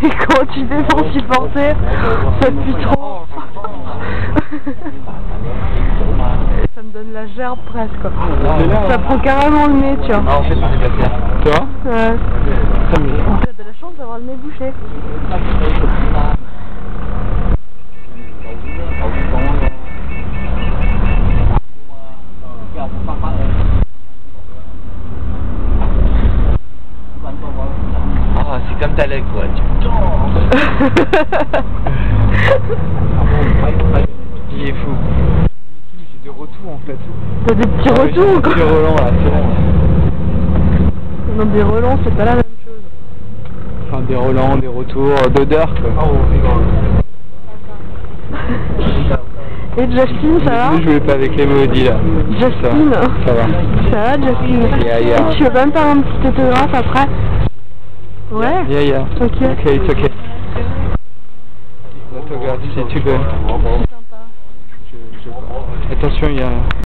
Et quand tu descends supporter, ça pue trop. Ça me donne la gerbe presque. Ça prend carrément le nez, tu vois. Ah, en fait, c'est pas faire. Toi? Ouais. T'as de la chance d'avoir le nez bouché. Ah, c'est comme ta lèvre, quoi. Il est fou. J'ai des retours en fait. T'as des petits retours ou quoi? Des relents là, c'est bon. Non, des relents, c'est pas la même chose. Enfin, des relents, des retours d'odeur quoi. Et Justine, ça va? Je jouais pas avec les maudits là. Justine? Ça va. Ça va, Justine? Yeah. Tu veux pas me faire un petit autographe après? Ouais? Yeah. Ok. Ok, it's ok. L'autographe si tu veux. Sympa. Attention, il y a...